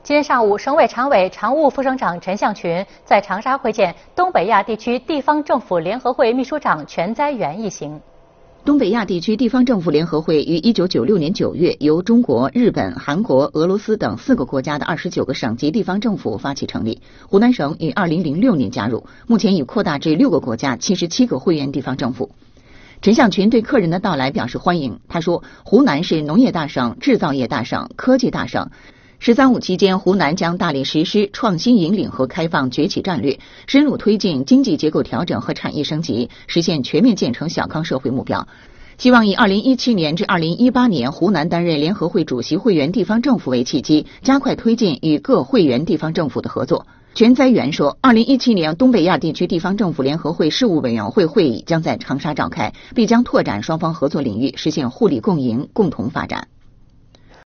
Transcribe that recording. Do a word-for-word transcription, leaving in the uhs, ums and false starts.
今天上午，省委常委、常务副省长陈向群在长沙会见东北亚地区地方政府联合会秘书长全灾源一行。 东北亚地区地方政府联合会于一九九六年九月由中国、日本、韩国、俄罗斯等四个国家的二十九个省级地方政府发起成立。湖南省于二零零六年加入，目前已扩大至六个国家、七十七个会员地方政府。陈向群对客人的到来表示欢迎。他说，湖南是农业大省、制造业大省、科技大省。十三五期间，湖南将大力实施创新引领和开放崛起战略，深入推进经济结构调整和产业升级，实现全面建成小康社会目标。希望以二零一七年至二零一八年湖南担任联合会主席会员地方政府为契机，加快推进与各会员地方政府的合作。全灾源说，二零一七年东北亚地区地方政府联合会事务委员会会议将在长沙召开，必将拓展双方合作领域，实现互利共赢、共同发展。